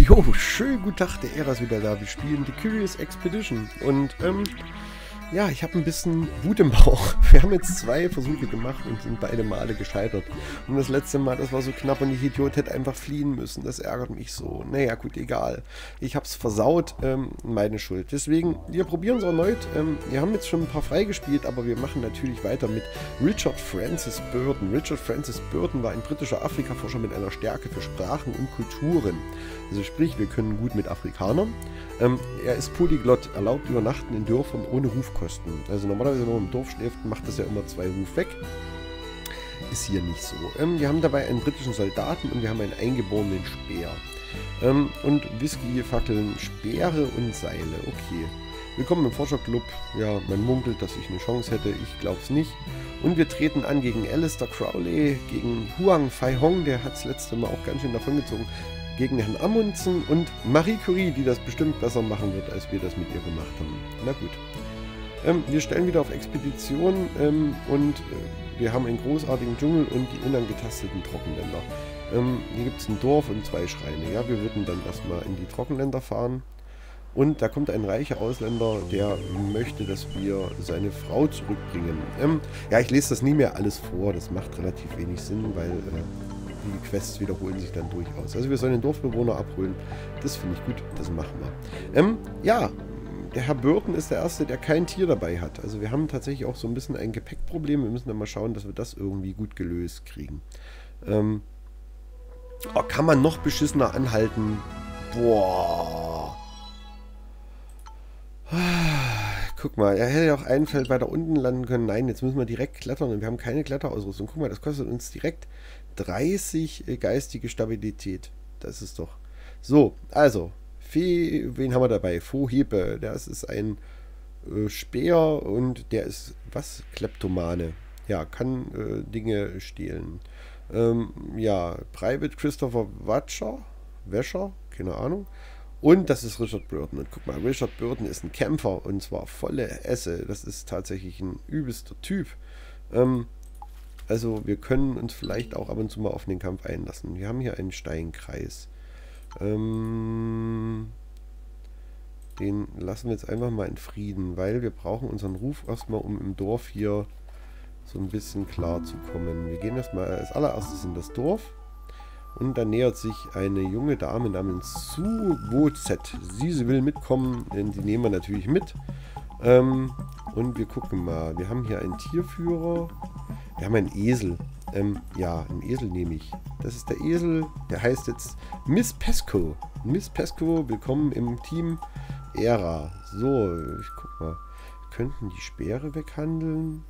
Jo, schönen guten Tag, der Ära ist wieder da. Wir spielen The Curious Expedition und ja, ich habe ein bisschen Wut im Bauch. Wir haben jetzt 2 Versuche gemacht und sind beide Male gescheitert. Und das letzte Mal, das war so knapp und ich Idiot hätte einfach fliehen müssen. Das ärgert mich so. Naja, gut, egal. Ich habe es versaut, meine Schuld. Deswegen, wir probieren es erneut. Wir haben jetzt schon ein paar freigespielt, aber wir machen natürlich weiter mit Richard Francis Burton. Richard Francis Burton war ein britischer Afrikaforscher mit einer Stärke für Sprachen und Kulturen. Also sprich, wir können gut mit Afrikanern. Er ist Polyglott, erlaubt Übernachten in Dörfern ohne Rufkosten. Also normalerweise, wenn man im Dorf schläft, macht das ja immer 2 Ruf weg. Ist hier nicht so. Wir haben dabei einen britischen Soldaten und wir haben einen eingeborenen Speer. Und Whisky, Fackeln, Speere und Seile. Okay. Willkommen im Forscherclub. Ja, man munkelt, dass ich eine Chance hätte. Ich glaube es nicht. Und wir treten an gegen Alistair Crowley, gegen Huang Fai Hong, der hat das letzte Mal auch ganz schön davongezogen, gegen Herrn Amundsen und Marie Curie, die das bestimmt besser machen wird, als wir das mit ihr gemacht haben. Na gut. Wir stellen wieder auf Expedition und wir haben einen großartigen Dschungel und die unangetasteten Trockenländer. Hier gibt es ein Dorf und 2 Schreine. Ja, wir würden dann erstmal in die Trockenländer fahren. Und da kommt ein reicher Ausländer, der möchte, dass wir seine Frau zurückbringen. Ja, ich lese das nie mehr alles vor. Das macht relativ wenig Sinn, weil die Quests wiederholen sich dann durchaus. Also wir sollen den Dorfbewohner abholen. Das finde ich gut. Das machen wir. Ja, der Herr Burton ist der Erste, der kein Tier dabei hat. Also wir haben tatsächlich auch so ein bisschen ein Gepäckproblem. Wir müssen dann mal schauen, dass wir das irgendwie gut gelöst kriegen. Oh, kann man noch beschissener anhalten? Boah. Guck mal, er hätte ja auch ein Feld weiter unten landen können. Nein, jetzt müssen wir direkt klettern und wir haben keine Kletterausrüstung. Guck mal, das kostet uns direkt 30 geistige Stabilität. Das ist doch... So, also, wen haben wir dabei? Fohebe, das ist ein Speer und der ist, was? Kleptomane. Ja, kann Dinge stehlen. Ja, Private Christopher Wäscher, keine Ahnung. Und das ist Richard Burton. Und guck mal, Richard Burton ist ein Kämpfer und zwar volle Esse. Das ist tatsächlich ein übelster Typ. Also wir können uns vielleicht auch ab und zu mal auf den Kampf einlassen. Wir haben hier einen Steinkreis. Den lassen wir jetzt einfach mal in Frieden, weil wir brauchen unseren Ruf erstmal, um im Dorf hier so ein bisschen klar zu kommen. Wir gehen erstmal als allererstes in das Dorf. Und dann nähert sich eine junge Dame namens Su Wozet. Sie will mitkommen, denn die nehmen wir natürlich mit. Und wir gucken mal. Wir haben hier einen Tierführer. Wir haben einen Esel. Ja, einen Esel nehme ich. Das ist der Esel. Der heißt jetzt Miss Pesco. Miss Pesco, willkommen im Team Ära. So, ich guck mal. Wir könnten die Speere weghandeln.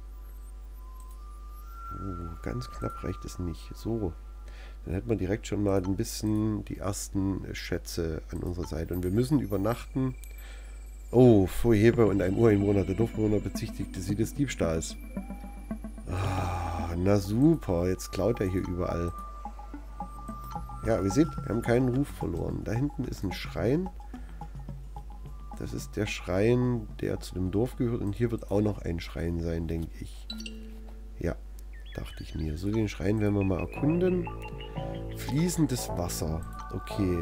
Oh, ganz knapp reicht es nicht. So. Dann hätten wir direkt schon mal ein bisschen die ersten Schätze an unserer Seite. Und wir müssen übernachten. Oh, Vorheber und einem Ureinwohner. Der Dorfbewohner bezichtigte sie des Diebstahls. Ah, na super, jetzt klaut er hier überall. Ja, ihr seht, wir haben keinen Ruf verloren. Da hinten ist ein Schrein. Das ist der Schrein, der zu dem Dorf gehört. Und hier wird auch noch ein Schrein sein, denke ich. Ja, dachte ich mir. So, den Schrein werden wir mal erkunden. Fließendes Wasser. Okay.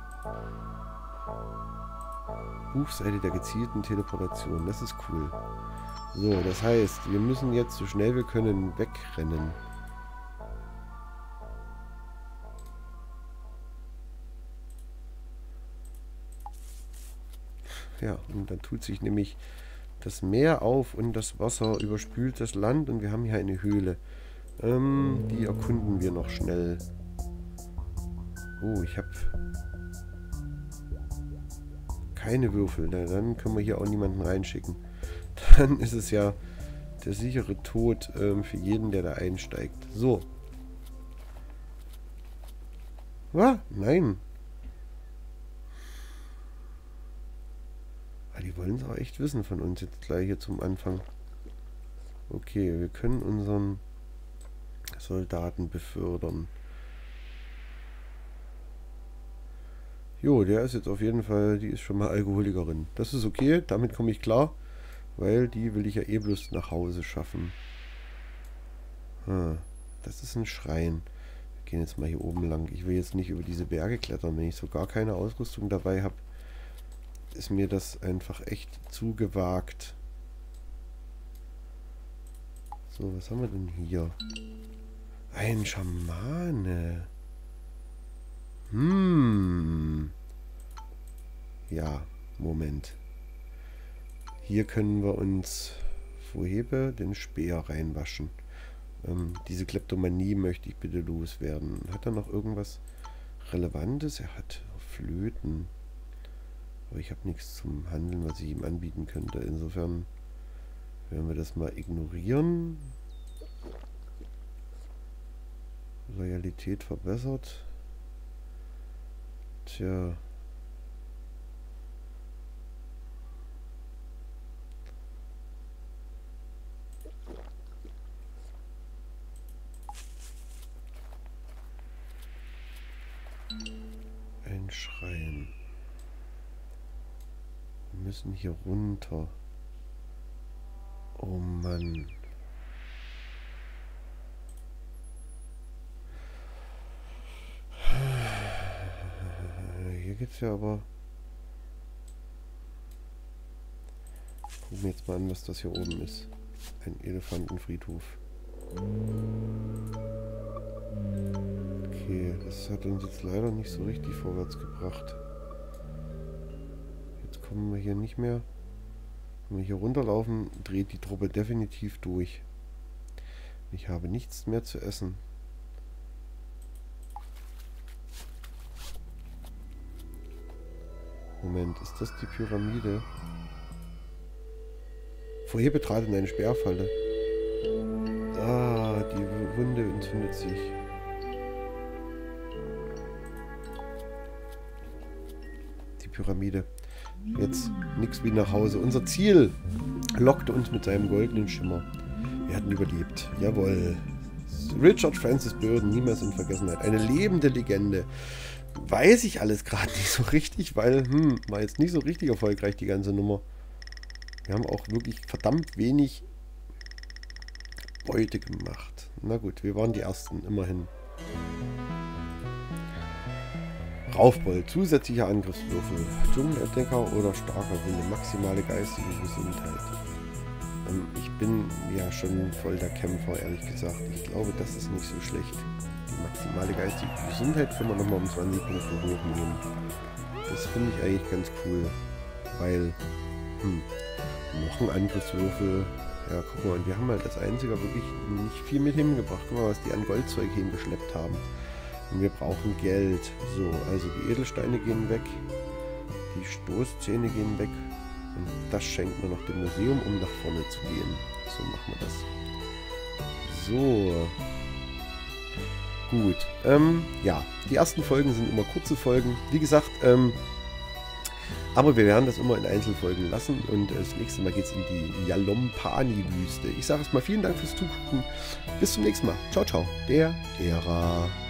Buchseite der gezielten Teleportation. Das ist cool. So, das heißt, wir müssen jetzt so schnell wir können wegrennen. Ja, und dann tut sich nämlich das Meer auf und das Wasser überspült das Land und wir haben hier eine Höhle. Die erkunden wir noch schnell. Oh, ich habe keine Würfel. Na, dann können wir hier auch niemanden reinschicken. Dann ist es ja der sichere Tod für jeden, der da einsteigt. So. Was? Nein. Ah, die wollen es auch echt wissen von uns jetzt gleich hier zum Anfang. Okay, wir können unseren Soldaten befördern. Jo, der ist jetzt auf jeden Fall, die ist schon mal Alkoholikerin. Das ist okay, damit komme ich klar, weil die will ich ja eh bloß nach Hause schaffen. Das ist ein Schrein. Wir gehen jetzt mal hier oben lang. Ich will jetzt nicht über diese Berge klettern. Wenn ich so gar keine Ausrüstung dabei habe, ist mir das einfach echt zu gewagt. So, was haben wir denn hier? Ein Schamane. Ja, Moment. Hier können wir uns Vorhebe den Speer reinwaschen. Diese Kleptomanie möchte ich bitte loswerden. Hat er noch irgendwas Relevantes? Er hat Flöten. Aber ich habe nichts zum Handeln, was ich ihm anbieten könnte. Insofern werden wir das mal ignorieren. Loyalität verbessert. Tja. Ein Schrein. Wir müssen hier runter. Oh Mann. Hier geht's ja aber... Gucken wir jetzt mal an, was das hier oben ist. Ein Elefantenfriedhof. Okay, das hat uns jetzt leider nicht so richtig vorwärts gebracht. Jetzt kommen wir hier nicht mehr. Wenn wir hier runterlaufen, dreht die Truppe definitiv durch. Ich habe nichts mehr zu essen. Moment, ist das die Pyramide? Vorher betrat in eine Sperrfalle. Ah, die Wunde entzündet sich. Die Pyramide. Jetzt nichts wie nach Hause. Unser Ziel lockte uns mit seinem goldenen Schimmer. Wir hatten überlebt. Jawohl. Richard Francis Burden, niemals in Vergessenheit. Eine lebende Legende. Weiß ich alles gerade nicht so richtig, weil, war jetzt nicht so richtig erfolgreich, die ganze Nummer. Wir haben auch wirklich verdammt wenig Beute gemacht. Na gut, wir waren die Ersten, immerhin. Raufbold, zusätzlicher Angriffswürfel, Dschungelentdecker oder starker Wille, maximale geistige Gesundheit. Ich bin ja schon voll der Kämpfer, ehrlich gesagt. Ich glaube, das ist nicht so schlecht. Die maximale geistige Gesundheit können wir nochmal um 20 Punkte hochnehmen. Das finde ich eigentlich ganz cool, weil, noch ein Angriffswürfel. Ja, guck mal, und wir haben halt als einziger wirklich nicht viel mit hingebracht. Guck mal, was die an Goldzeug hingeschleppt haben. Und wir brauchen Geld. So, also die Edelsteine gehen weg. Die Stoßzähne gehen weg. Und das schenkt man noch dem Museum, um nach vorne zu gehen. So machen wir das. So. Gut. Ja, die ersten Folgen sind immer kurze Folgen. Wie gesagt, aber wir werden das immer in Einzelfolgen lassen. Und das nächste Mal geht es in die Yalompani-Wüste. Ich sage erstmal vielen Dank fürs Zugucken. Bis zum nächsten Mal. Ciao, ciao. Der Ära.